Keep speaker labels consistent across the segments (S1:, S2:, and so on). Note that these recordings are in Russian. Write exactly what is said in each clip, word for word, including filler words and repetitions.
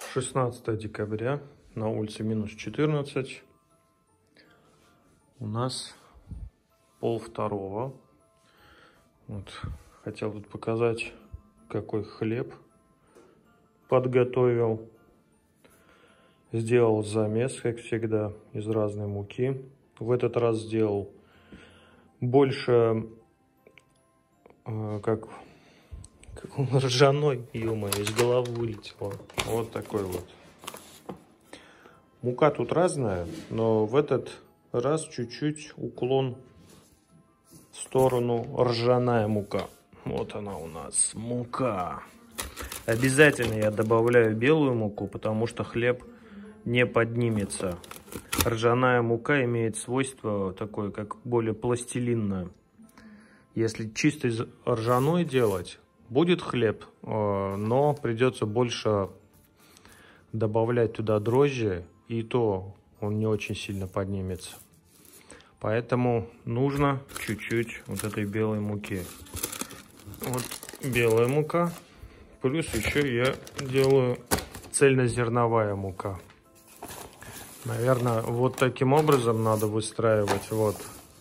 S1: шестнадцатое декабря, на улице минус четырнадцать. У нас пол второго. Вот. Хотел тут показать, какой хлеб подготовил. Сделал замес, как всегда, из разной муки. В этот раз сделал больше, э, как, как он ржаной, ё-моё, из головы вылетело. Вот такой вот. Мука тут разная, но в этот раз чуть-чуть уклон в сторону ржаная мука. Вот она у нас, мука. Обязательно я добавляю белую муку, потому что хлеб не поднимется. Ржаная мука имеет свойство такое, как более пластилинное. Если чисто из ржаной делать, будет хлеб, но придется больше добавлять туда дрожжи, и то он не очень сильно поднимется. Поэтому нужно чуть-чуть вот этой белой муки. Вот белая мука. Плюс еще я делаю цельнозерновая мука. Наверное, вот таким образом надо выстраивать. Вот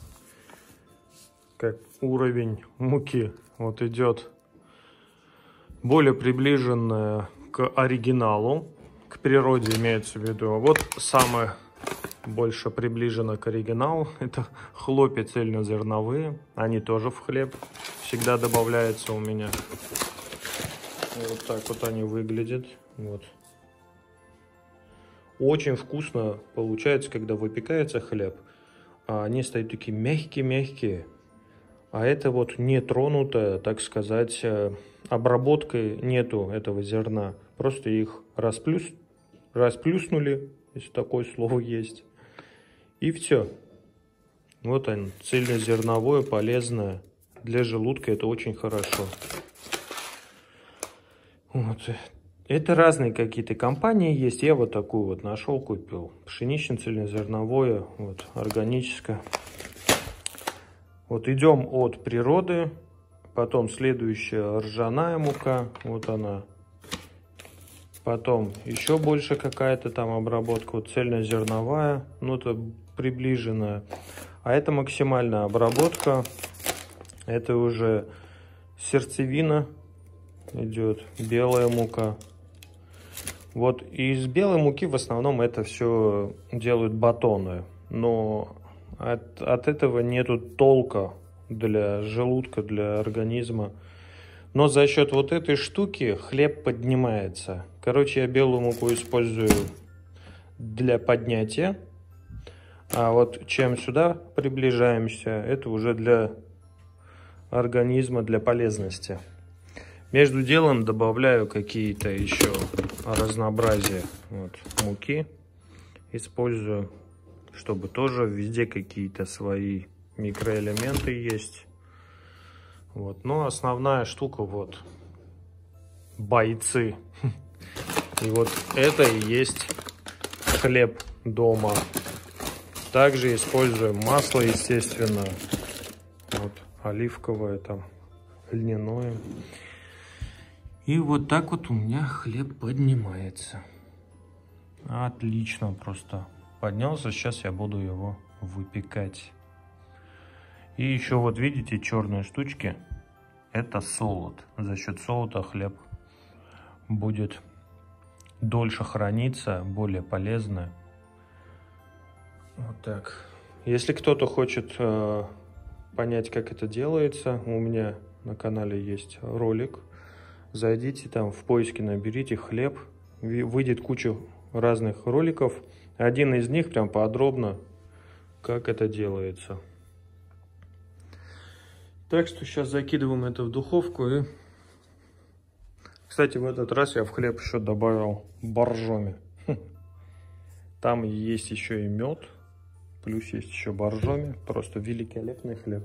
S1: как уровень муки. Вот идет более приближенная к оригиналу, к природе имеется в виду. Вот самое больше приближено к оригиналу. Это хлопья цельнозерновые. Они тоже в хлеб всегда добавляются у меня. Вот так вот они выглядят. Вот. Очень вкусно получается, когда выпекается хлеб. А они стоят такие мягкие-мягкие. А это вот не тронутое, так сказать, обработкой нету этого зерна. Просто их расплюс... расплюснули, если такое слово есть. И все. Вот он, цельнозерновое, полезное. Для желудка это очень хорошо. Вот. Это разные какие-то компании есть. Я вот такую вот нашел, купил. Пшенично-цельнозерновое, вот, органическое. Вот идем от природы. Потом следующая ржаная мука. Вот она. Потом еще больше какая-то там обработка. Вот цельнозерновая. Ну, это приближенная. А это максимальная обработка. Это уже сердцевина идет. Белая мука. Вот из белой муки в основном это все делают батоны. Но от, от этого нету толка для желудка, для организма. Но за счет вот этой штуки хлеб поднимается. Короче, я белую муку использую для поднятия. А вот чем сюда приближаемся, это уже для организма, для полезности. Между делом добавляю какие-то еще разнообразия вот, муки. Использую, чтобы тоже везде какие-то свои микроэлементы есть. Вот. Но основная штука вот бойцы. И вот это и есть хлеб дома. Также используем масло, естественно. Вот оливковое, там льняное. И вот так вот у меня хлеб поднимается. Отлично, просто поднялся. Сейчас я буду его выпекать. И еще вот видите черные штучки. Это солод. За счет солода хлеб будет дольше храниться, более полезно. Вот так. Если кто-то хочет э, понять, как это делается, у меня на канале есть ролик. Зайдите там в поиске, наберите хлеб. Выйдет куча разных роликов. Один из них прям подробно, как это делается. Так что сейчас закидываем это в духовку. И, кстати, в этот раз я в хлеб еще добавил боржоми. Там есть еще и мед. Плюс есть еще боржоми. Просто великолепный хлеб.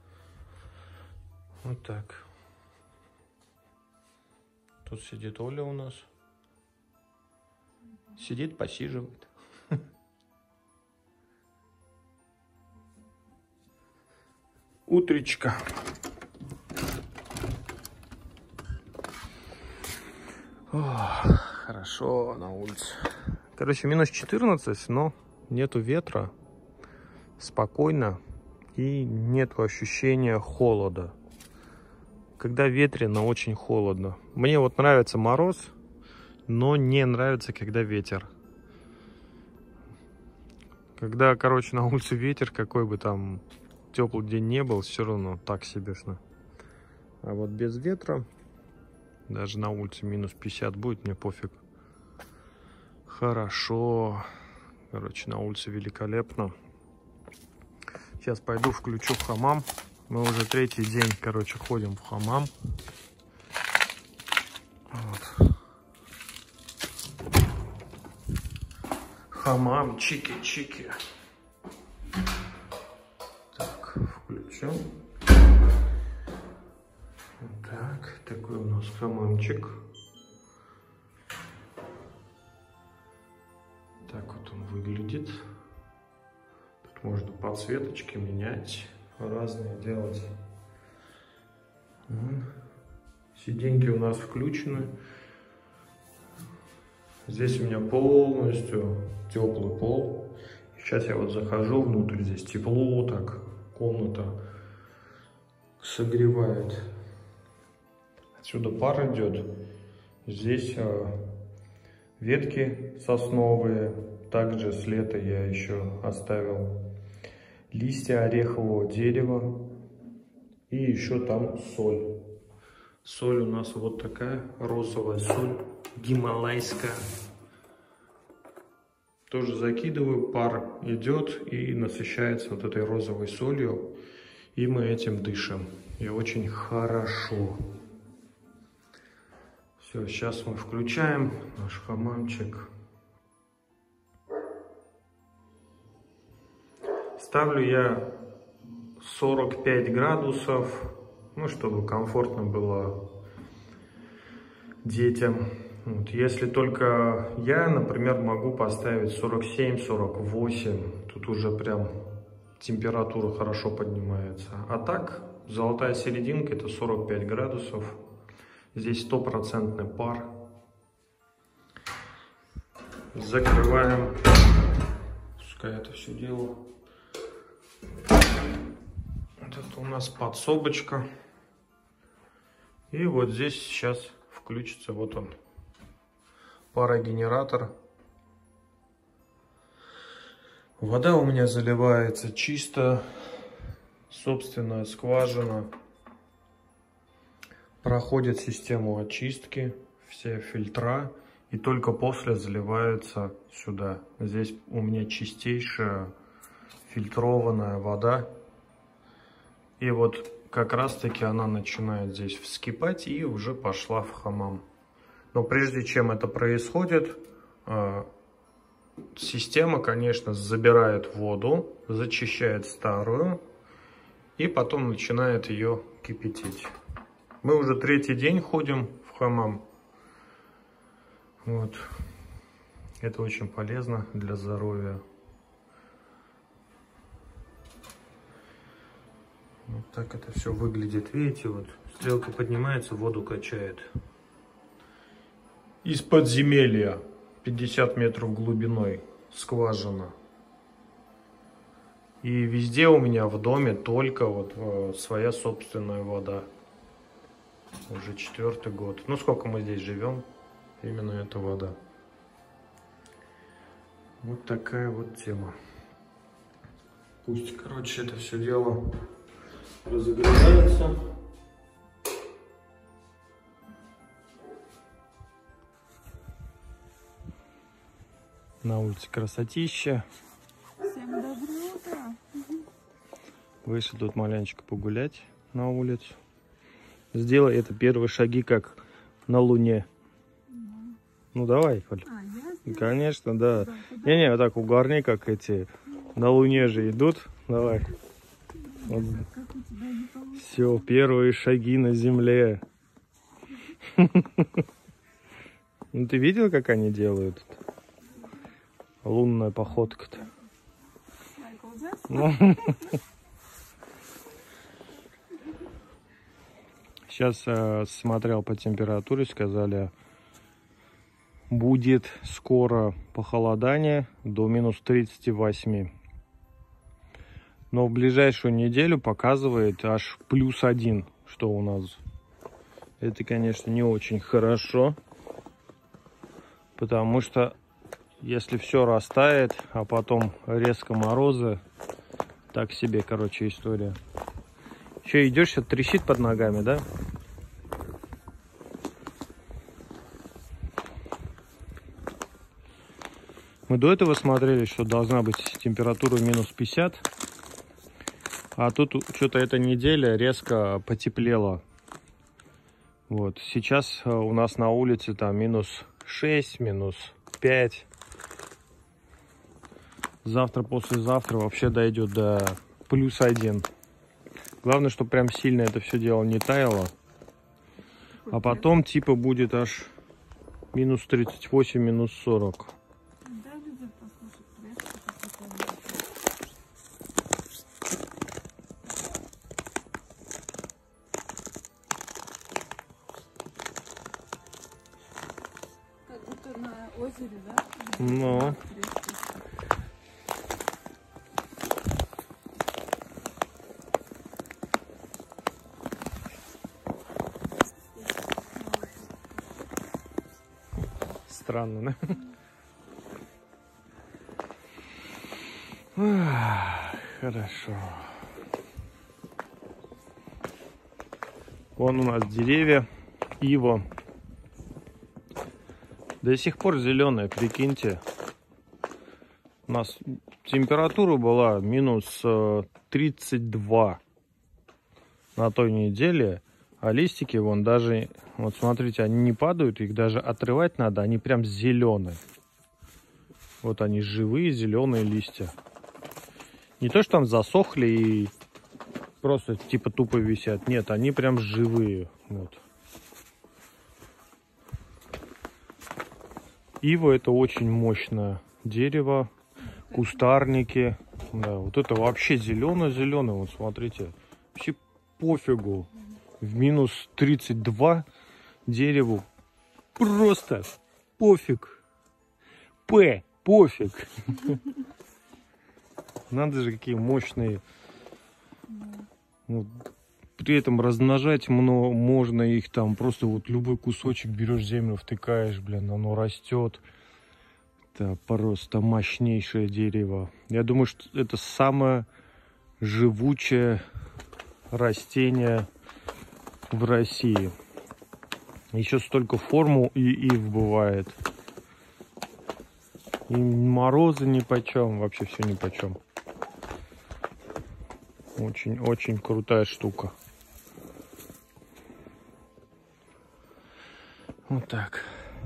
S1: Вот так. Тут сидит Оля у нас. Сидит, посиживает. Утречка. Ох. хорошо на улице. Короче, минус четырнадцать, но нету ветра. Спокойно. И нету ощущения холода. Когда ветрено, очень холодно. Мне вот нравится мороз, но не нравится, когда ветер. Когда, короче, на улице ветер, какой бы там теплый день не был, все равно так себешно. А вот без ветра, даже на улице минус пятьдесят будет, мне пофиг. Хорошо. Короче, на улице великолепно. Сейчас пойду включу в хамам. Мы уже третий день, короче, ходим в хамам. Вот. Хамам, чики-чики. Так, включу. Так, такой у нас хамамчик. Так вот он выглядит. Тут можно подсветочки менять, разные делать. Сиденьки у нас включены. Здесь у меня полностью теплый пол. Сейчас я вот захожу внутрь, здесь тепло, так комната согревает. Отсюда пар идет. Здесь а, ветки сосновые. Также с лета я еще оставил листья орехового дерева. И еще там соль. Соль у нас вот такая, розовая соль, гималайская. Тоже закидываю, пар идет и насыщается вот этой розовой солью. И мы этим дышим. И очень хорошо. Все, сейчас мы включаем наш хамамчик. Ставлю я сорок пять градусов, ну, чтобы комфортно было детям. Вот. Если только я, например, могу поставить сорок семь — сорок восемь, тут уже прям температура хорошо поднимается. А так, золотая серединка — это сорок пять градусов. Здесь стопроцентный пар. Закрываем. Пускай это все дело. Вот это у нас подсобочка. И вот здесь сейчас включится, вот он, парогенератор. Вода у меня заливается чисто, собственная скважина. Проходит систему очистки, все фильтра, и только после заливается сюда. Здесь у меня чистейшая фильтрованная вода. И вот как раз таки она начинает здесь вскипать и уже пошла в хамам. Но прежде чем это происходит, система, конечно, забирает воду, зачищает старую и потом начинает ее кипятить. Мы уже третий день ходим в хамам. Вот. Это очень полезно для здоровья. Вот так это все выглядит. Видите, вот стрелка поднимается, воду качает. Из подземелья, пятьдесят метров глубиной, скважина. И везде у меня в доме только вот э, своя собственная вода. Уже четвертый год. Ну, сколько мы здесь живем, именно эта вода. Вот такая вот тема. Пусть, короче, это все дело разогревается. На улице красотища.
S2: Всем доброе утро.
S1: Вышли тут маленечко погулять на улицу. Сделай это первые шаги, как на Луне. Mm. Ну давай, Поль. А, конечно, да. Не-не, вот так угорни, как эти на Луне же идут. Давай. Вот. Все, первые шаги на Земле. Ну ты видел, как они делают? Лунная походка-то. Сейчас э, смотрел по температуре, сказали будет скоро похолодание до минус тридцати восьми. Но в ближайшую неделю показывает аж плюс один, что у нас. Это, конечно, не очень хорошо. Потому что если все растает, а потом резко морозы, так себе, короче, история. Еще идешь, все трещит под ногами, да? Мы до этого смотрели, что должна быть температура минус пятьдесят. А тут что-то эта неделя резко потеплела. Вот. Сейчас у нас на улице там минус шесть, минус пять. Завтра, послезавтра вообще дойдет до плюс один. Главное, чтобы прям сильно это все дело не таяло. А потом типа будет аж минус тридцать восемь, минус сорок.
S2: Как будто на озере, да?
S1: Ну. Странно, да? Хорошо. Вон у нас деревья, ива. До сих пор зеленая, прикиньте. У нас температура была минус тридцать два на той неделе. А листики, вон даже, вот смотрите, они не падают, их даже отрывать надо, они прям зеленые. Вот они живые зеленые листья. Не то, что там засохли и просто типа тупо висят. Нет, они прям живые. Вот. Ива — это очень мощное дерево. Кустарники. Да, вот это вообще зеленое-зеленое. Вот смотрите. Вообще пофигу. В минус тридцать два дереву просто пофиг. П, пофиг. Надо же, какие мощные. Вот. При этом размножать много, можно их там. Просто вот любой кусочек берешь, землю втыкаешь, блин, оно растет. Это просто мощнейшее дерево. Я думаю, что это самое живучее растение в России. Еще столько формул и ив бывает. И морозы нипочем, вообще все нипочем. Очень-очень крутая штука. Вот так.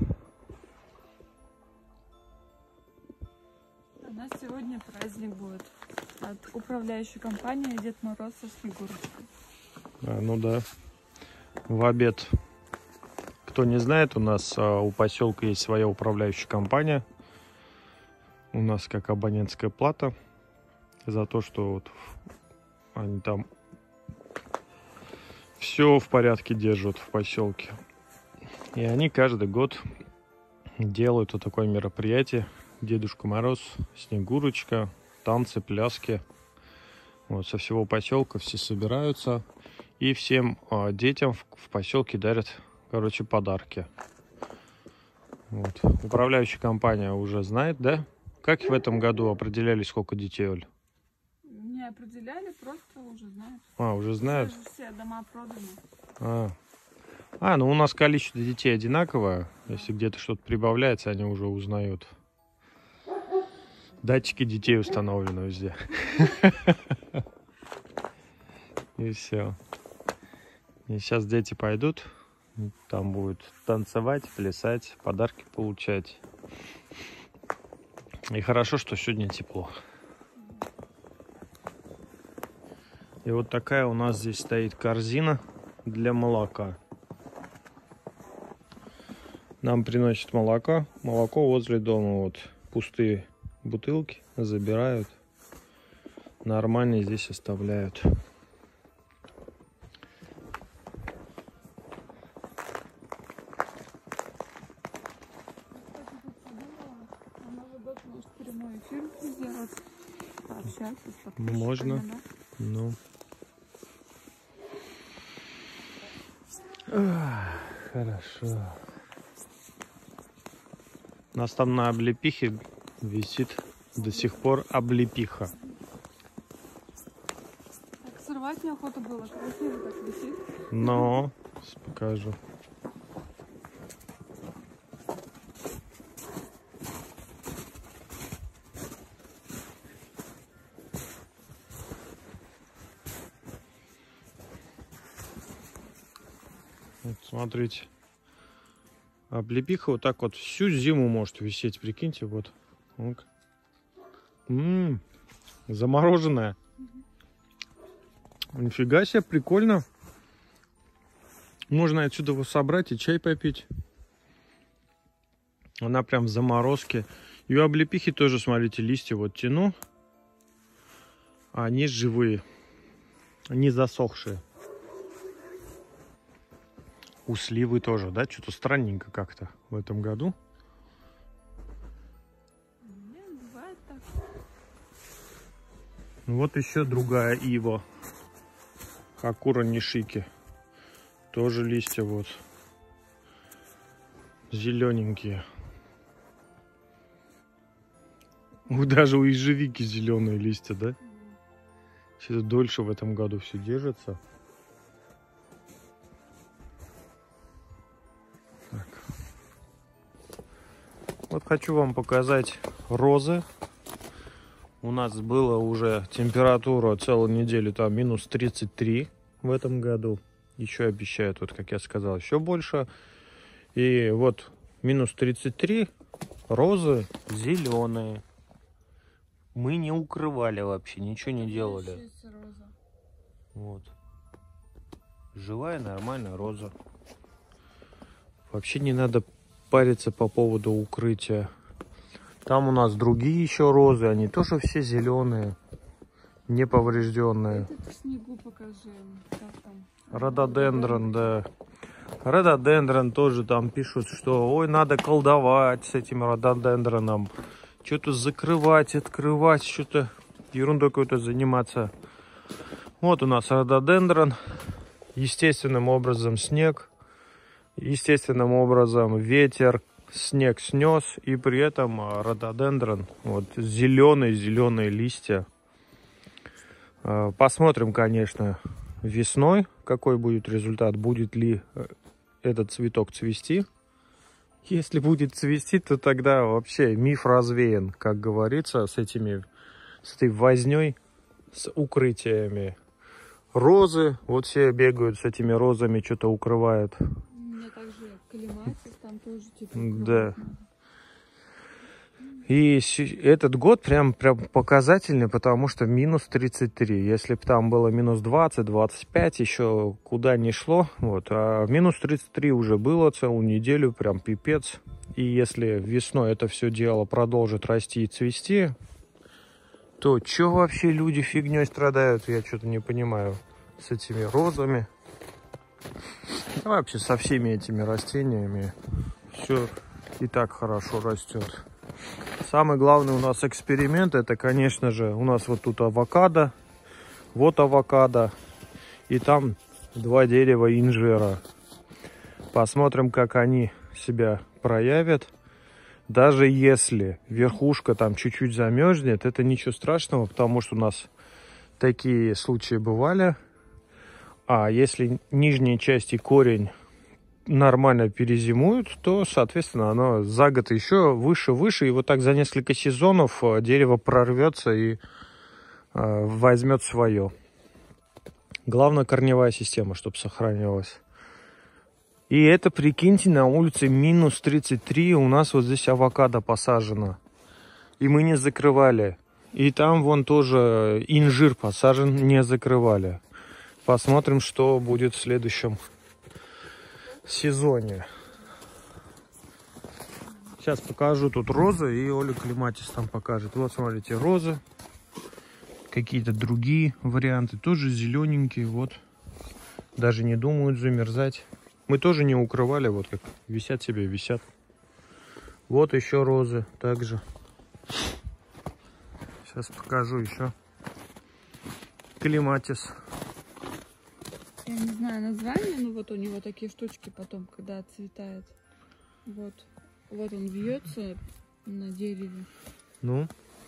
S2: У нас сегодня праздник будет от управляющей компании Дед Мороз со Снегурочкой.
S1: А, ну да. В обед. Кто не знает, у нас а, у поселка есть своя управляющая компания. У нас как абонентская плата за то, что вот они там все в порядке держат в поселке. И они каждый год делают вот такое мероприятие. Дедушка Мороз, Снегурочка, танцы, пляски. Вот, со всего поселка все собираются. И всем э, детям в, в поселке дарят, короче, подарки. Вот. Управляющая компания уже знает, да? Как в этом году определяли, сколько детей, Оль?
S2: Не определяли, просто уже знают.
S1: А, уже знают?
S2: Все дома проданы.
S1: А. а, ну у нас количество детей одинаковое. Если где-то что-то прибавляется, они уже узнают. Датчики детей установлены везде. И все. И сейчас дети пойдут, там будут танцевать, плясать, подарки получать. И хорошо, что сегодня тепло. И вот такая у нас здесь стоит корзина для молока. Нам приносят молоко. Молоко возле дома. Вот пустые бутылки забирают. Нормально здесь оставляют.
S2: прямой эфир сделать, пообщаться с подписчиками.
S1: Можно.
S2: Да?
S1: Ну. Ах, хорошо. У нас там на облепихе висит до сих пор облепиха.
S2: Так сорвать неохота было, красиво так висит.
S1: Но, покажу. Вот, смотрите. Облепиха вот так вот всю зиму может висеть, прикиньте, вот. М-м-м, замороженная. Нифига себе, прикольно. Можно отсюда его собрать и чай попить. Она прям в заморозке. И у облепихи тоже, смотрите, листья вот тяну. А они живые. Не засохшие. У сливы тоже, да? Что-то странненько как-то в этом году.
S2: Нет, бывает так.
S1: Вот еще другая ива. Хакура нишики. Тоже листья вот. Зелененькие. Даже у ежевики зеленые листья, да? Что-то дольше в этом году все держится. Так. Вот хочу вам показать розы. У нас было уже температура целую неделю, там минус тридцать три в этом году. Еще обещают, вот как я сказал, еще больше. И вот минус тридцать три, розы зеленые. Мы не укрывали вообще, ничего не делали. Вот. Живая, нормальная роза. Вообще не надо париться по поводу укрытия. Там у нас другие еще розы, они тоже все зеленые, неповрежденные.
S2: Это в снегу покажи. Как там?
S1: Рододендрон, да. Рододендрон тоже там пишут, что ой, надо колдовать с этим рододендроном. Что-то закрывать, открывать, что-то ерундой какой-то заниматься. Вот у нас рододендрон. Естественным образом снег. Естественным образом ветер. Снег снес. И при этом рододендрон. Вот зеленые-зеленые листья. Посмотрим, конечно, весной, какой будет результат. Будет ли этот цветок цвести. Если будет цвести, то тогда вообще миф развеян, как говорится, с этими, с этой возней, с укрытиями. Розы, вот все бегают с этими розами, что-то укрывают.
S2: У меня также клематис, там тоже типа укрывать.
S1: Да. И этот год прям, прям показательный, потому что минус тридцать три. Если бы там было минус двадцать, двадцать пять, еще куда ни шло. Вот. А минус тридцать три уже было целую неделю, прям пипец. И если весной это все дело продолжит расти и цвести, то что вообще люди фигней страдают? Я что-то не понимаю с этими розами. А вообще со всеми этими растениями все и так хорошо растет. Самый главный у нас эксперимент, это, конечно же, у нас вот тут авокадо, вот авокадо, и там два дерева инжира. Посмотрим, как они себя проявят. Даже если верхушка там чуть-чуть замерзнет, это ничего страшного, потому что у нас такие случаи бывали. А если нижние части корень нормально перезимуют, то, соответственно, оно за год еще выше-выше, и вот так за несколько сезонов дерево прорвется и э, возьмет свое. Главное, корневая система, чтобы сохранилась. И это, прикиньте, на улице минус тридцать три, у нас вот здесь авокадо посажено. И мы не закрывали. И там вон тоже инжир посажен, не закрывали. Посмотрим, что будет в следующем сезоне. Сейчас покажу тут розы, и Оля Клематис там покажет. Вот, смотрите, розы. Какие-то другие варианты. Тоже зелененькие, вот. Даже не думают замерзать. Мы тоже не укрывали, вот как висят себе, висят. Вот еще розы также. Сейчас покажу еще. Клематис.
S2: Я не знаю название, но вот у него такие штучки потом, когда отцветает. Вот. Вот он вьется на дереве.
S1: Ну.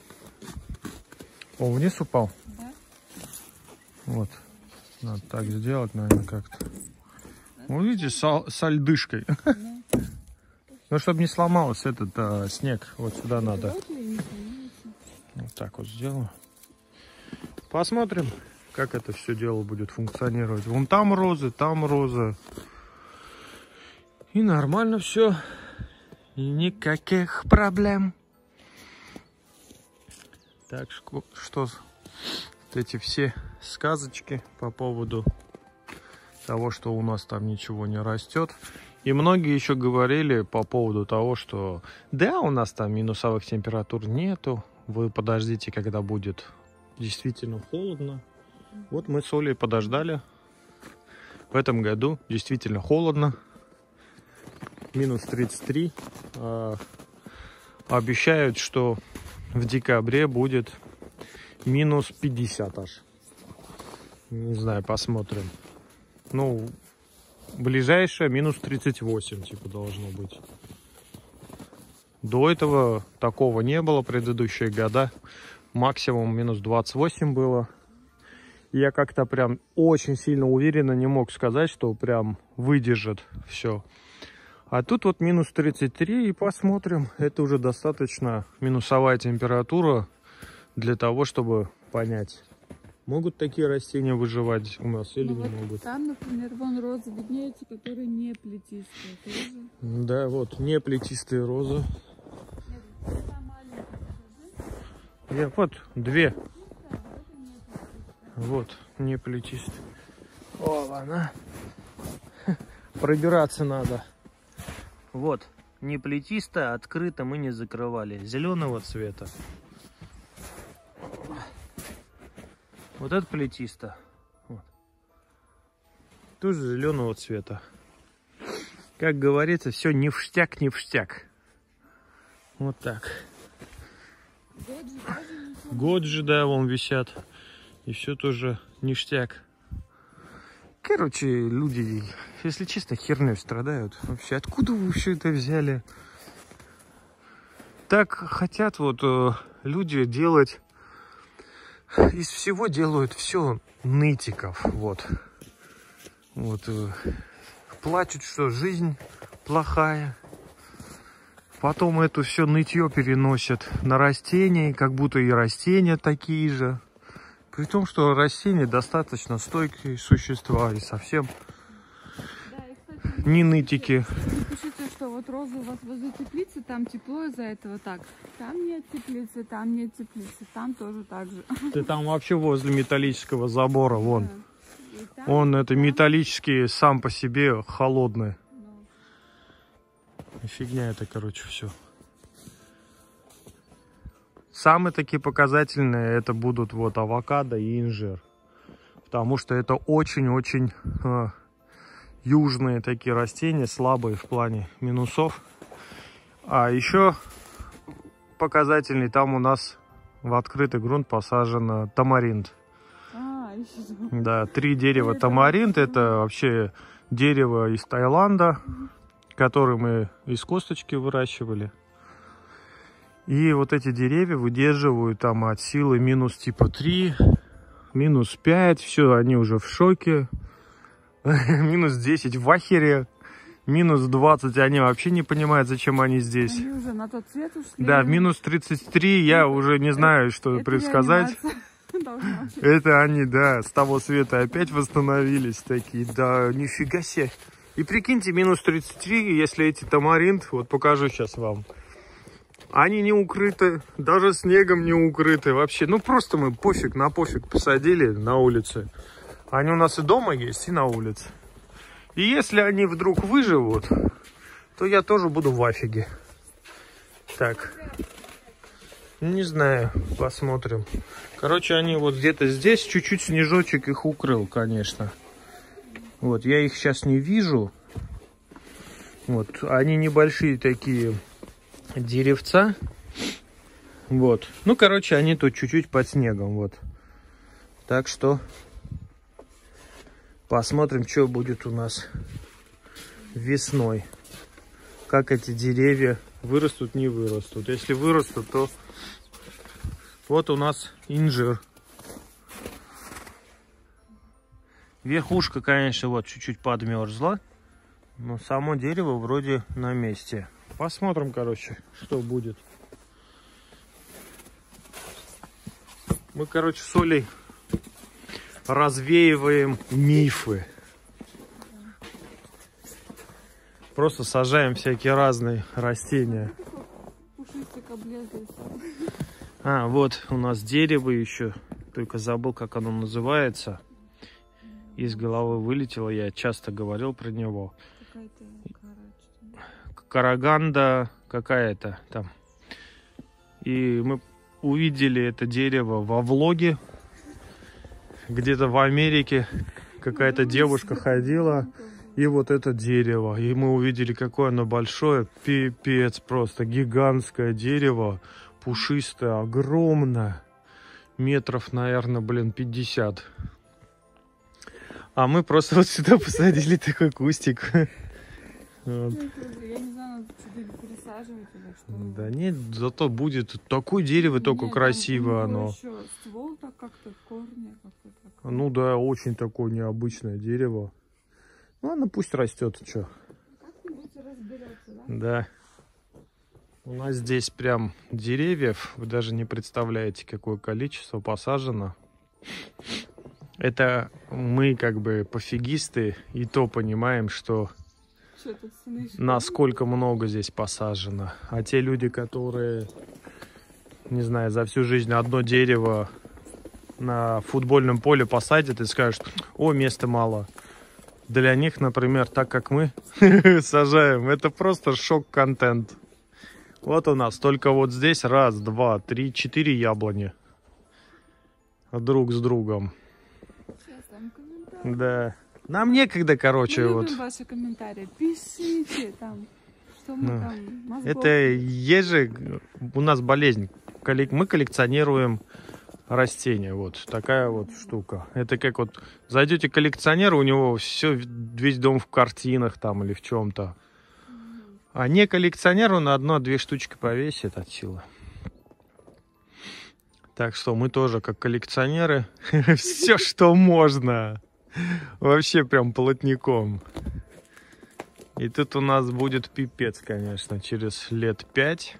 S1: О, вниз упал?
S2: Да.
S1: Вот. Надо так сделать, наверное, как-то. Да? Видите, с, с льдышкой. Да. Ну, чтобы не сломался этот а, снег. Вот сюда это надо. Вот так вот сделаю. Посмотрим, как это все дело будет функционировать. Вон там розы, там розы. И нормально все. И никаких проблем. Так что, что вот эти все сказочки по поводу того, что у нас там ничего не растет. И многие еще говорили по поводу того, что да, у нас там минусовых температур нету. Вы подождите, когда будет действительно холодно. Вот мы с Олей подождали. В этом году действительно холодно. минус тридцать три. А, обещают, что в декабре будет минус пятьдесят аж. Не знаю, посмотрим. Ну, ближайшее минус тридцать восемь, типа, должно быть. До этого такого не было, предыдущие года. Максимум минус двадцать восемь было. Я как-то прям очень сильно уверенно не мог сказать, что прям выдержит все. А тут вот минус тридцать три, и посмотрим. Это уже достаточно минусовая температура для того, чтобы понять, могут такие растения выживать у нас или
S2: ну
S1: не
S2: вот
S1: могут.
S2: Там, например, вон розы виднеются, которые не плетистые тоже.
S1: Да, вот не плетистые розы. Я, вот две. Вот не плетистые. О, она. Пробираться надо. Вот не плетистая, открыто мы не закрывали. Зеленого цвета. Вот это плетисто. Вот. Тоже зеленого цвета. Как говорится, все ништяк, ништяк. Вот так. Годжи, да, вон висят. И все тоже ништяк. Короче, люди, если честно, херней страдают. Вообще, откуда вы все это взяли? Так хотят вот э, люди делать... Из всего делают все нытиков. Вот. Вот. Э, плачут, что жизнь плохая. Потом это все нытье переносят на растения, как будто и растения такие же. При том, что растения достаточно стойкие существа и совсем
S2: да, и, кстати,
S1: не нытики.
S2: Пишите, что вот розы у вас возле теплицы, там тепло из-за этого так. Там нет теплицы, там нет теплицы, там тоже так же.
S1: Ты там вообще возле металлического забора, вон.
S2: Да. Там,
S1: Он это
S2: там...
S1: металлический сам по себе холодный.
S2: Ну.
S1: Фигня это, короче, все. Самые такие показательные это будут вот авокадо и инжир. Потому что это очень-очень э, южные такие растения, слабые в плане минусов. А еще показательный, там у нас в открытый грунт посажен тамаринд.
S2: А, еще...
S1: Да, три дерева тамаринд. Это вообще дерево из Таиланда, которое мы из косточки выращивали. И вот эти деревья выдерживают там от силы минус типа три, минус пять, все, они уже в шоке. Минус десять в ахере, минус двадцать, они вообще не понимают, зачем они здесь.
S2: Они уже на тот цвет ушли.
S1: Да, в минус тридцать три я уже не знаю, что предсказать. Это они, да, с того света опять восстановились такие, да, нифига себе. И прикиньте, минус тридцать три, если эти тамаринд, вот покажу сейчас вам. Они не укрыты, даже снегом не укрыты вообще. Ну, просто мы пофиг, на пофиг посадили на улице. Они у нас и дома есть, и на улице. И если они вдруг выживут, то я тоже буду в афиге. Так, не знаю, посмотрим. Короче, они вот где-то здесь, чуть-чуть снежочек их укрыл, конечно. Вот, я их сейчас не вижу. Вот, они небольшие такие... деревца, Вот. Ну, короче, они тут чуть-чуть под снегом. Вот. Так что посмотрим, что будет у нас весной. Как эти деревья вырастут, не вырастут. Если вырастут, то вот у нас инжир. Верхушка, конечно, вот чуть-чуть подмерзла. Но само дерево вроде на месте. Посмотрим, короче, что будет. Мы, короче, с Олей развеиваем мифы. Просто сажаем всякие разные растения. А, вот у нас дерево еще. Только забыл, как оно называется. Из головы вылетело. Я часто говорил про него. Караганда какая-то там. И мы увидели это дерево во влоге. Где-то в Америке какая-то девушка ходила. И вот это дерево. И мы увидели, какое оно большое. Пипец, просто гигантское дерево. Пушистое, огромное. Метров, наверное, блин, пятьдесят. А мы просто вот сюда посадили такой кустик. Вот.
S2: Я не знаю, надо пересаживать или что.
S1: Да нет, зато будет такое дерево, только нет, красиво оно.
S2: Еще ствол так как-то, корни как-то так.
S1: Ну да, очень такое необычное дерево. Ну ладно, пусть растет, что.
S2: Как-нибудь разберется, да?
S1: Да. У нас здесь прям деревьев, вы даже не представляете, какое количество посажено. Это мы как бы пофигисты и то понимаем, что насколько много здесь посажено. А те люди, которые, не знаю, за всю жизнь одно дерево на футбольном поле посадят и скажут: о, места мало. Для них, например, так как мы сажаем, это просто шок-контент. Вот у нас только вот здесь раз, два, три, четыре яблони друг с другом. Да. Нам некогда, короче,
S2: мы
S1: вот.
S2: Любим ваши комментарии. Пишите там, что мы
S1: ну,
S2: там. Мозгов.
S1: Это есть же у нас болезнь. Мы коллекционируем растения. Вот такая вот штука. Это как вот зайдете к коллекционеру, у него все, весь дом в картинах там или в чем-то. А не коллекционеру на одно-две штучки повесит от силы. Так что мы тоже, как коллекционеры, все, что можно. Вообще прям плотником. И тут у нас будет пипец, конечно, через лет пять.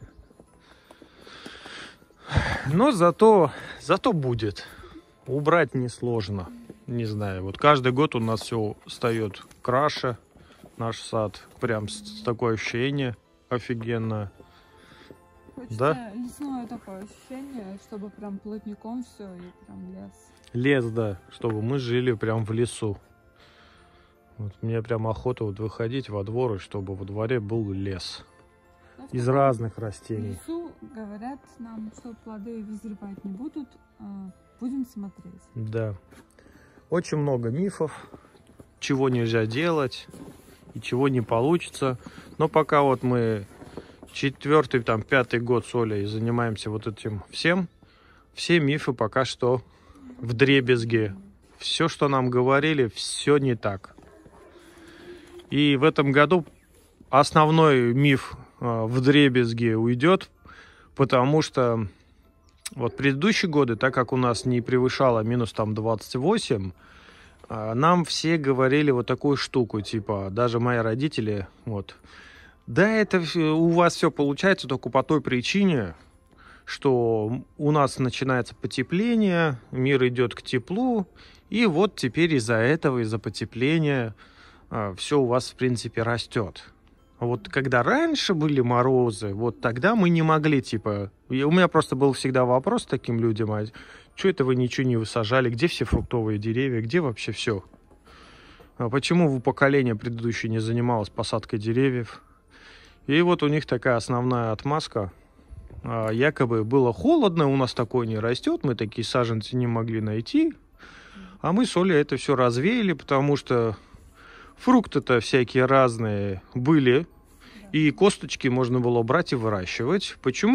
S1: Но зато, зато будет. Убрать несложно. Не знаю, вот каждый год у нас все встает краше. Наш сад. Прям с, такое ощущение офигенное.
S2: Хочется
S1: да?
S2: Лесное такое ощущение, чтобы прям плотником все и прям лес.
S1: Лес, да, чтобы мы жили прям в лесу. Вот мне прям охота вот выходить во двор, и чтобы во дворе был лес.
S2: Но
S1: из разных растений.
S2: В лесу говорят нам, что плоды вызревать не будут, а будем смотреть.
S1: Да. Очень много мифов, чего нельзя делать и чего не получится. Но пока вот мы четвертый, там, пятый год с Олей занимаемся вот этим всем, все мифы пока что вдребезги. Все, что нам говорили, все не так. И в этом году основной миф э, вдребезги уйдет, потому что вот предыдущие годы, так как у нас не превышало минус там двадцать восемь, э, нам все говорили вот такую штуку, типа, даже мои родители, вот, да, это у вас все получается только по той причине, что у нас начинается потепление, мир идет к теплу, и вот теперь из-за этого, из-за потепления, э, все у вас, в принципе, растет. Вот когда раньше были морозы, вот тогда мы не могли, типа... У меня просто был всегда вопрос таким людям, а что это вы ничего не высажали, где все фруктовые деревья, где вообще все? А почему вы поколение предыдущее не занималось посадкой деревьев? И вот у них такая основная отмазка. Якобы было холодно, у нас такое не растет, мы такие саженцы не могли найти. А мы с Олей это все развеяли, потому что фрукты-то всякие разные были. И косточки можно было брать и выращивать. Почему?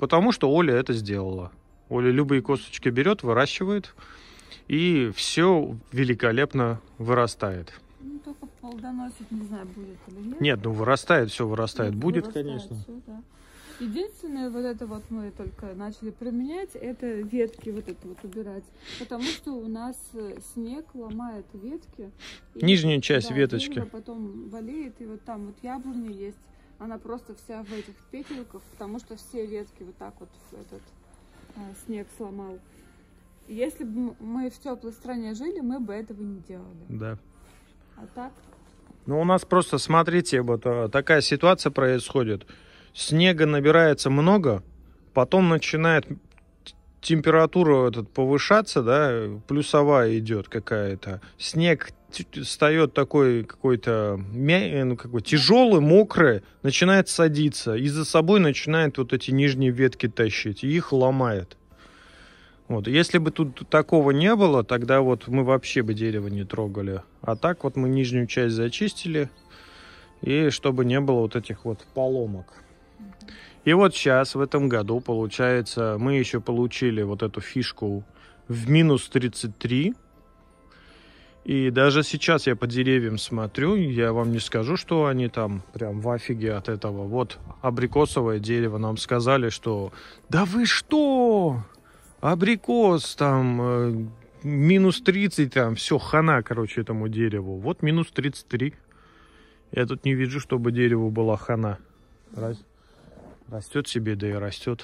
S1: Потому что Оля это сделала. Оля любые косточки берет, выращивает, и все великолепно вырастает.
S2: Ну, только плодоносить, не знаю, будет или нет.
S1: Нет, ну вырастает, все вырастает.
S2: Нет,
S1: Будет,
S2: вырастает
S1: конечно.
S2: всё, да. Единственное, вот это вот мы только начали применять, это ветки вот это вот убирать. Потому что у нас снег ломает ветки. И,
S1: Нижняя часть
S2: да,
S1: веточки.
S2: дерево потом болеет, и вот там вот яблоня есть. Она просто вся в этих петельках, потому что все ветки вот так вот этот а, снег сломал. Если бы мы в теплой стране жили, мы бы этого не делали.
S1: Да.
S2: А так?
S1: Ну, у нас просто, смотрите, вот такая ситуация происходит. Снега набирается много, потом начинает температура этот повышаться, да, плюсовая идет какая-то. Снег встает такой какой-то ну, какой тяжелый, мокрый, начинает садиться. И за собой начинает вот эти нижние ветки тащить. И их ломает. Вот. Если бы тут такого не было, тогда вот мы вообще бы дерево не трогали. А так вот мы нижнюю часть зачистили. И чтобы не было вот этих вот поломок. И вот сейчас, в этом году, получается, мы еще получили вот эту фишку в минус тридцать три. И даже сейчас я по деревьям смотрю, я вам не скажу, что они там прям в офиге от этого. Вот абрикосовое дерево, нам сказали, что да вы что, абрикос там э, минус тридцать, там все, хана, короче, этому дереву. Вот минус тридцать три. Я тут не вижу, чтобы дереву была хана. Раз... Растет себе, да и растет.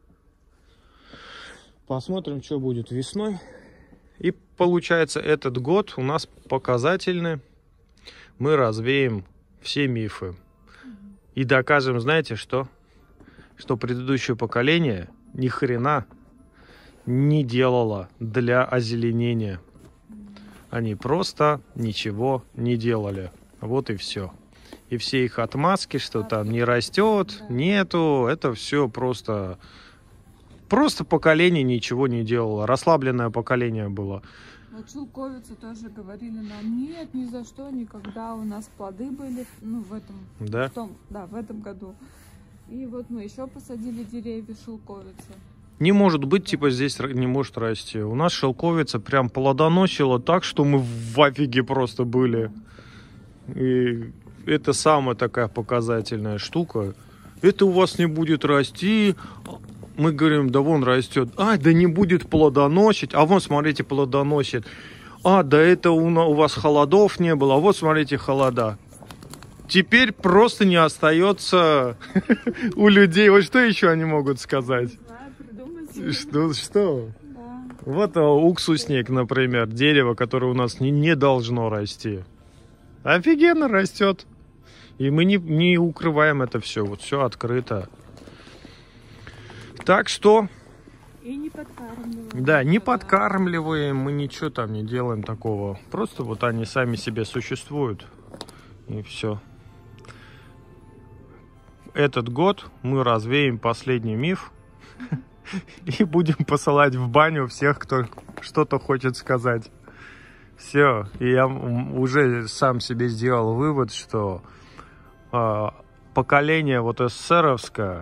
S1: Посмотрим, что будет весной. И получается, этот год у нас показательный. Мы развеем все мифы. И докажем, знаете что? Что предыдущее поколение ни хрена не делало для озеленения. Они просто ничего не делали. Вот и все. И все их отмазки, что там не растет, нету, это все просто... Просто поколение ничего не делало. Расслабленное поколение было.
S2: Вот шелковицы тоже говорили нам, нет, ни за что, никогда у нас плоды были, ну, в этом,
S1: Да?
S2: в том, да, в этом году. И вот мы еще посадили деревья шелковицы.
S1: Не может быть, типа, здесь не может расти. У нас шелковица прям плодоносила так, что мы в офиге просто были. И это самая такая показательная штука. Это у вас не будет расти. Мы говорим, да вон растет. А, да не будет плодоносить. А вон, смотрите, плодоносит. А, да это у, у вас холодов не было. А вот, смотрите, холода. Теперь просто не остается у людей. Вот что еще они могут сказать? Что? Что?
S2: Да.
S1: Вот уксусник, например. Дерево, которое у нас не, не должно расти. Офигенно растет. И мы не, не укрываем это все. Вот все открыто. Так что...
S2: И не подкармливаем.
S1: Да, не подкармливаем, мы ничего там не делаем такого. Просто вот они сами себе существуют. И все. Этот год мы развеем последний миф. И будем посылать в баню всех, кто что-то хочет сказать. Все. И я уже сам себе сделал вывод, что э, поколение вот эсэсэровское,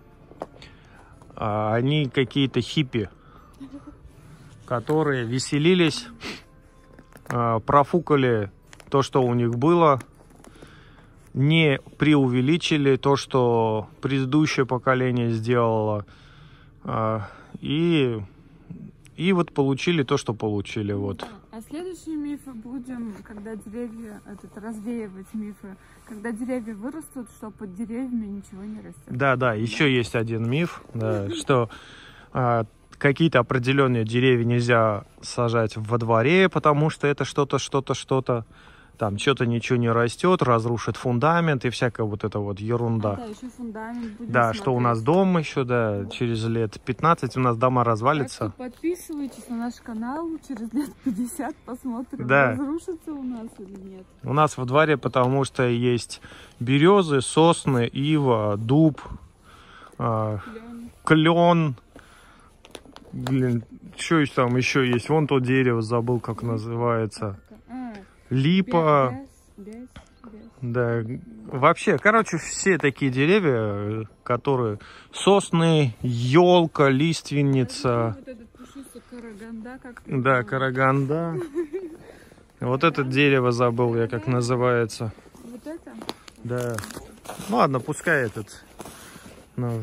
S1: э, они какие-то хиппи, которые веселились, э, профукали то, что у них было, не преувеличили то, что предыдущее поколение сделало, э, и, и вот получили то, что получили. Вот.
S2: А следующие мифы будем, когда деревья, этот, развеивать мифы, когда деревья вырастут, что под деревьями ничего не растет.
S1: Да, да, еще есть один миф, да, что а, какие-то определенные деревья нельзя сажать во дворе, потому что это что-то, что-то, что-то, там что-то ничего не растет, разрушит фундамент и всякая вот эта вот ерунда.
S2: А, да, еще фундамент будем
S1: Да,
S2: смотреть.
S1: что у нас дом еще, да, через лет пятнадцать у нас дома развалится.
S2: Так что подписывайтесь на наш канал, через лет пятьдесят посмотрим,
S1: Да.
S2: разрушится у нас или нет.
S1: У нас во дворе, потому что есть березы, сосны, ива, дуб, э,
S2: Клен.
S1: клен. Блин, что там еще есть? Вон то дерево, забыл, как называется.
S2: А,
S1: Липа.
S2: бясь, бясь, бясь.
S1: Да, вообще, короче, все такие деревья, которые сосны, елка, лиственница.
S2: Вот этот пушистый караганда, как
S1: Да, караганда. Вот это дерево забыл я, как называется.
S2: Вот это?
S1: Да. Ну ладно, пускай этот. Ну,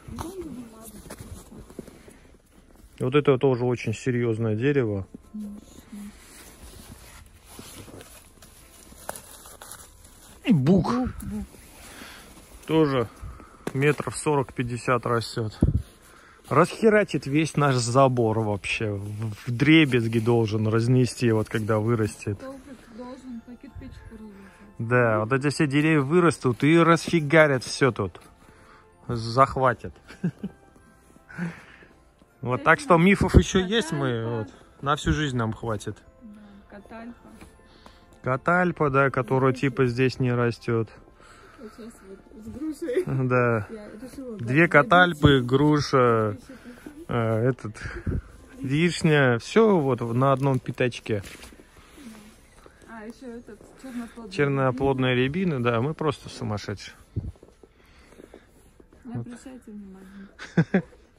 S1: вот это тоже очень серьезное дерево. И бук.
S2: Бук, бук.
S1: Тоже метров сорок-пятьдесят растет. Расхерачит весь наш забор вообще. В дребезги должен разнести, вот когда вырастет.
S2: Должен по кирпичику разлететь.
S1: Да, вот эти все деревья вырастут и расфигарят все тут. Захватят. Вот так что мифов еще есть, мы вот на всю жизнь нам хватит.
S2: Катальпа.
S1: Катальпа, да, которая типа здесь не растет.
S2: Вот сейчас вот с грушей.
S1: Да.
S2: Я решила,
S1: Две катальпы, груша, э, этот, вишня, все вот на одном пятачке.
S2: А, еще этот черноплодный.
S1: Черноплодные рябины, да, мы просто сумасшедшие.
S2: Не обращайте внимания.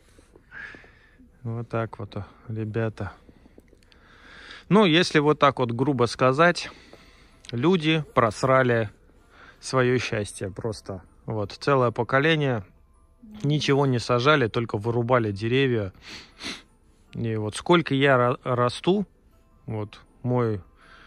S1: Вот так вот, ребята. Ну, если вот так вот грубо сказать, люди просрали свое счастье просто. Вот, целое поколение ничего не сажали, только вырубали деревья. И вот сколько я расту, вот мой,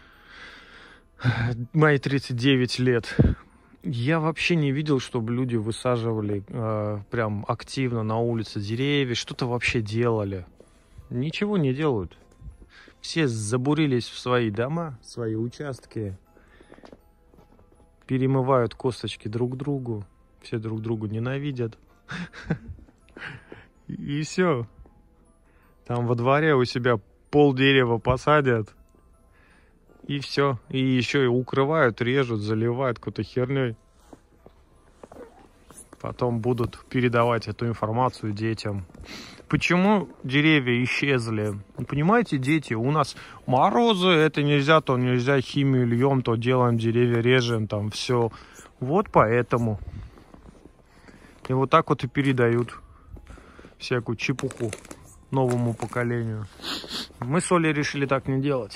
S1: мои тридцать девять лет, я вообще не видел, чтобы люди высаживали э, прям активно на улице деревья, что-то вообще делали. Ничего не делают. Все забурились в свои дома, в свои участки, перемывают косточки друг другу, все друг друга ненавидят. И все. Там во дворе у себя пол дерева посадят, и все. И еще и укрывают, режут, заливают какой-то херней. Потом будут передавать эту информацию детям. Почему деревья исчезли? Понимаете, дети, у нас морозы, это нельзя, то нельзя, химию льем, то делаем, деревья режем, там все. Вот поэтому. И вот так вот и передают всякую чепуху новому поколению. Мы с Олей решили так не делать.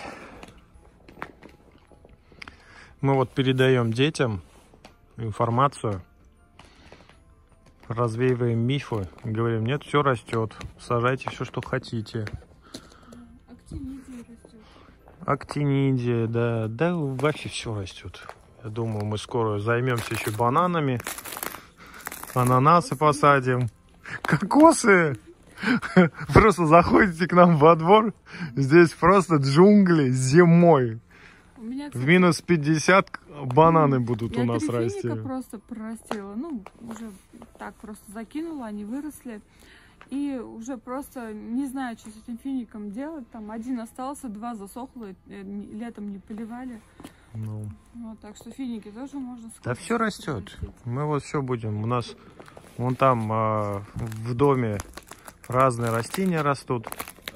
S1: Мы вот передаем детям информацию, развеиваем мифы, говорим, нет, все растет, сажайте все, что хотите.
S2: Актинидия растет.
S1: Актинидия, да, да, вообще все растет. Я думаю, мы скоро займемся еще бананами, ананасы посадим, кокосы. Просто заходите к нам во двор, здесь просто джунгли зимой.
S2: Меня, кстати,
S1: в минус пятьдесят бананы будут
S2: я
S1: у нас расти.
S2: Я просто прорастила, ну, уже так просто закинула, они выросли. И уже просто не знаю, что с этим фиником делать. Там один остался, два засохло, летом не поливали.
S1: Ну.
S2: Вот, так что финики тоже можно сказать.
S1: Да все растет. Мы вот все будем. У нас вон там э, в доме разные растения растут.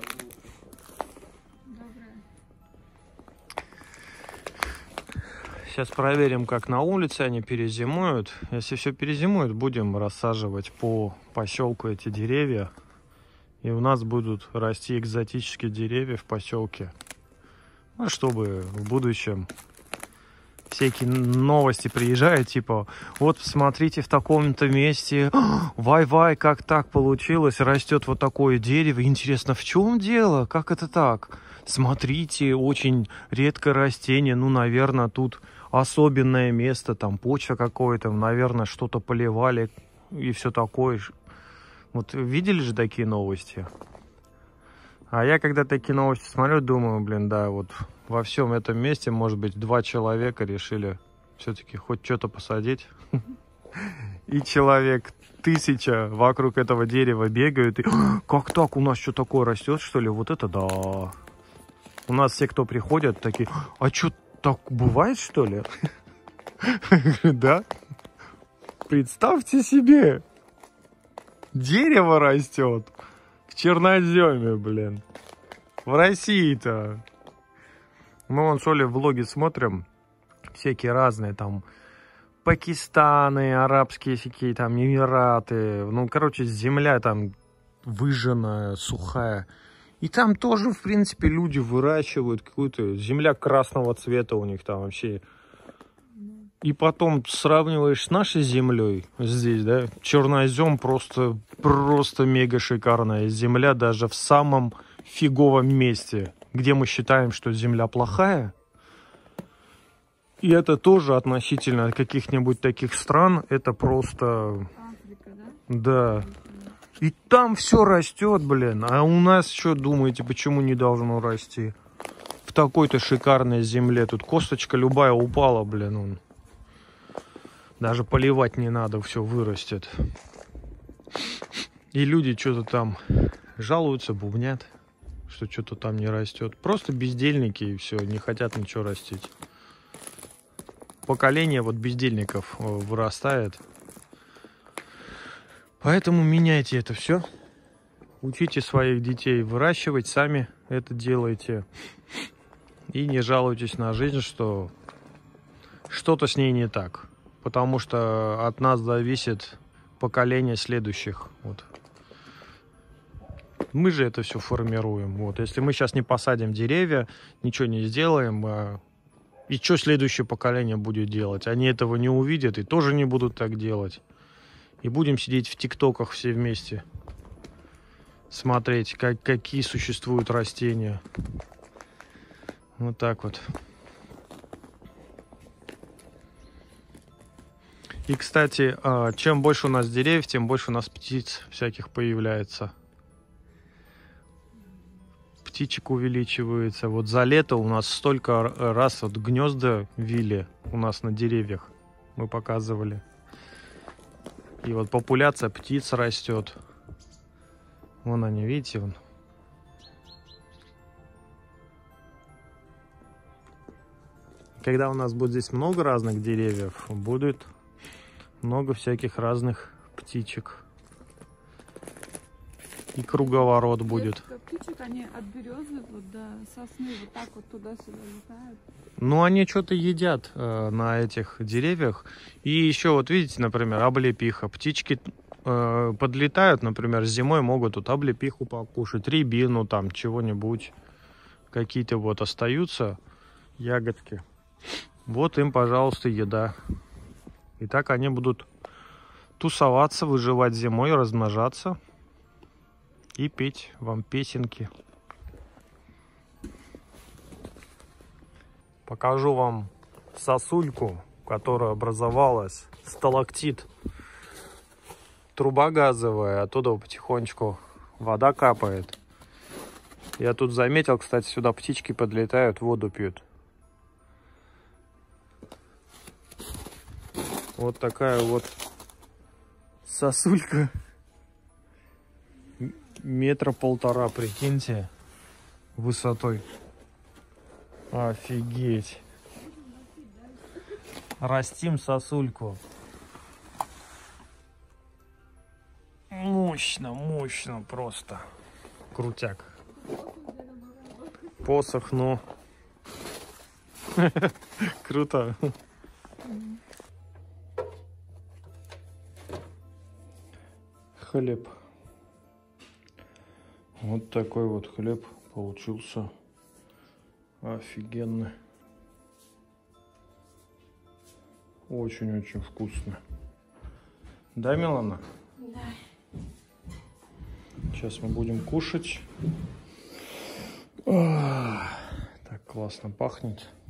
S1: Сейчас проверим, как на улице они перезимуют. Если все перезимует, будем рассаживать по поселку эти деревья. И у нас будут расти экзотические деревья в поселке. Ну, чтобы в будущем всякие новости приезжают, типа, вот смотрите, в таком-то месте, вай-вай, как так получилось, растет вот такое дерево. Интересно, в чем дело? Как это так? Смотрите, очень редкое растение, ну, наверное, тут особенное место, там почва какое-то, наверное, что-то поливали и все такое. Вот видели же такие новости? А я когда такие новости смотрю, думаю, блин, да, вот во всем этом месте, может быть, два человека решили все-таки хоть что-то посадить. И человек тысяча вокруг этого дерева бегают. И как так, у нас что такое растет, что ли? Вот это да. У нас все, кто приходят, такие, а что, так бывает, что ли? Да? Представьте себе, дерево растет в черноземе, блин. В России-то. Мы вон с Олей влоги смотрим, всякие разные там Пакистаны, арабские всякие там Эмираты. Ну, короче, земля там выжженная, сухая. И там тоже, в принципе, люди выращивают какую-то... Земля красного цвета у них там вообще. И потом сравниваешь с нашей землей здесь, да, чернозем просто, просто мега шикарная земля, даже в самом фиговом месте, где мы считаем, что земля плохая. И это тоже относительно каких-нибудь таких стран, это просто...
S2: Африка, да?
S1: Да. И там все растет, блин. А у нас что думаете, почему не должно расти? В такой-то шикарной земле. Тут косточка любая упала, блин. Он. Даже поливать не надо, все вырастет. И люди что-то там жалуются, бубнят, что что-то там не растет. Просто бездельники и все, не хотят ничего растить. Поколение вот бездельников вырастает. Поэтому меняйте это все. Учите своих детей выращивать, сами это делайте. И не жалуйтесь на жизнь, что что-то с ней не так. Потому что от нас зависит поколение следующих. Вот. Мы же это все формируем. Вот. Если мы сейчас не посадим деревья, ничего не сделаем, и что следующее поколение будет делать? Они этого не увидят и тоже не будут так делать. И будем сидеть в тиктоках все вместе. Смотреть, как, какие существуют растения. Вот так вот. И, кстати, чем больше у нас деревьев, тем больше у нас птиц всяких появляется. Птичек увеличивается. Вот за лето у нас столько раз вот гнезда вили у нас на деревьях. Мы показывали. И вот популяция птиц растет. Вон они, видите, вон. Когда у нас будет здесь много разных деревьев, будет много всяких разных птичек. И круговорот будет.
S2: Птичек, они от березы вот до сосны вот так вот туда-сюда летают.
S1: Ну, они что-то едят э, на этих деревьях. И еще, вот видите, например, облепиха. Птички э, подлетают, например, зимой могут тут облепиху покушать, рябину там, чего-нибудь. Какие-то вот остаются ягодки. Вот им, пожалуйста, еда. И так они будут тусоваться, выживать зимой, размножаться. И петь вам песенки. Покажу вам сосульку, которая образовалась. Сталактит. Труба газовая, оттуда потихонечку вода капает. Я тут заметил, кстати, сюда птички подлетают, воду пьют. Вот такая вот сосулька. Метра полтора, прикиньте, высотой. Офигеть. Растим сосульку. Мощно, мощно просто. Крутяк. Посох, ну. Круто. Хлеб. Вот такой вот хлеб получился. Офигенный. Очень-очень вкусно. Да, Милана?
S2: Да.
S1: Сейчас мы будем кушать. Ох, так классно пахнет.